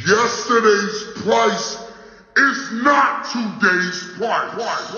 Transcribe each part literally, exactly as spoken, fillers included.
Yesterday's price is not today's price.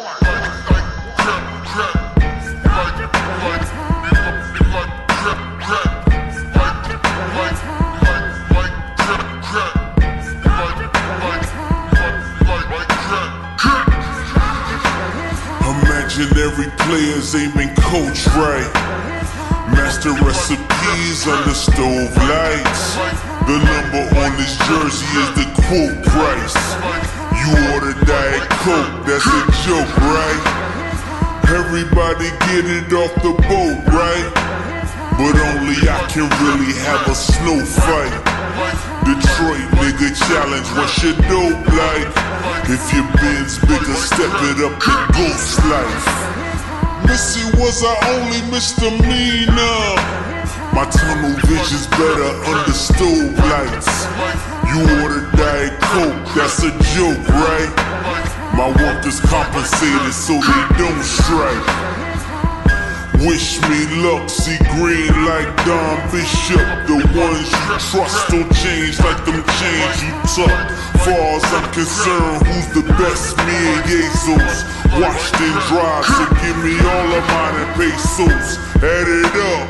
Imaginary players aiming coach right. Master recipes under stove lights. The number on this jersey is the quote price. You order Diet Coke, that's a joke, right? Everybody get it off the boat, right? But only I can really have a snow fight. Detroit nigga challenge, what's your dope like? If your bin's bigger, step it up to ghost life. Missy was our only misdemeanor. My tunnel vision's better under stove lights. You order Diet Coke, that's a joke, right? My workers compensated so they don't strike. Wish me luck, see green like Don Bishop. The ones you trust don't change like them chains you tuck. Far as I'm concerned, who's the best? Me and Jesus. Washed and dried, so give me all of mine in pesos. Add it up.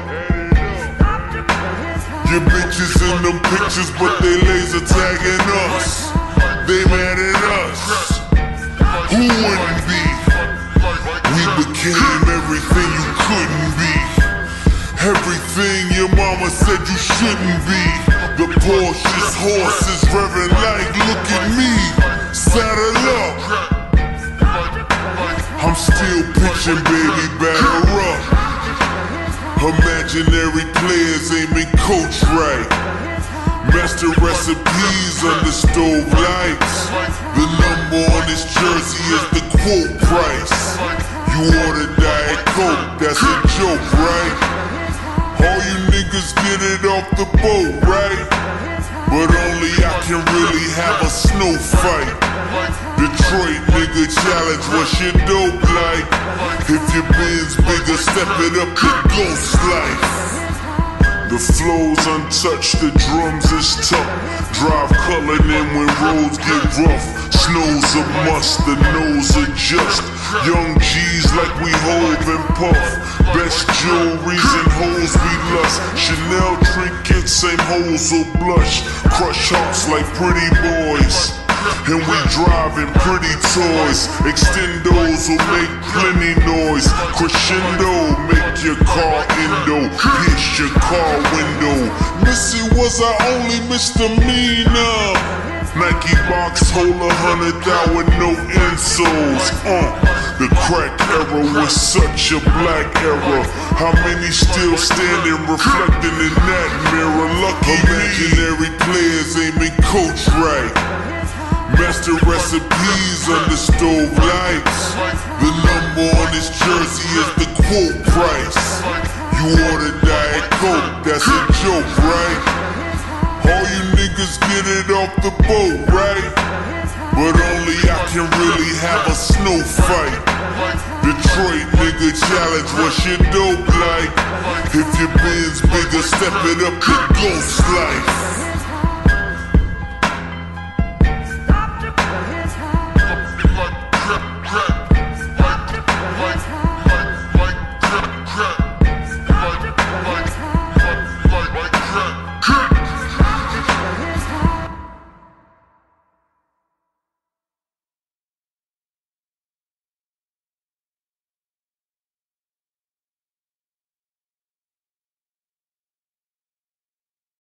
Your bitches in them pictures, but they laser tagging us. They mad at us. Who wouldn't be? We became everything you couldn't be. Everything your mama said you shouldn't be. The Porsche's horses revving like, look at me. Saddle up. I'm still pitching, baby, batter up. Imaginary players aiming coach right. Master recipes under stove lights. The number on this jersey is the quote price. You order Diet Coke, that's a joke, right? All you niggas get it off the boat, right? But only I can really have a snow fight. Detroit nigga challenge, what's your dope like? If your bin's bigger, step it up to ghost life. The flow's untouched, the drums is tough. Drive colored in when roads get rough. Snow's a must, the nose adjust. Young G's like we Hove and Puff. Best jewelries and hoes we lust. Chanel trinkets, same hoes will blush. Crush hearts like pretty boys. And we driving pretty toys. Extendos will make plenty noise. Crescendo, make your car endo. Pierce your car window. Missy was our only misdemeanor. Nike box hold a hundred out with no insoles. Uh, the crack era was such a black era. How many still standing, reflecting in that mirror? Lucky imaginary players aiming coach right. Master recipes under stove lights. The number on this jersey is the quote price. You order Diet Coke, that's a joke, right? All you niggas get it off the boat, right? But only I can really have a snow fight. Detroit nigga challenge, what's your dope like? If your bin's bigger, step it up to ghost life.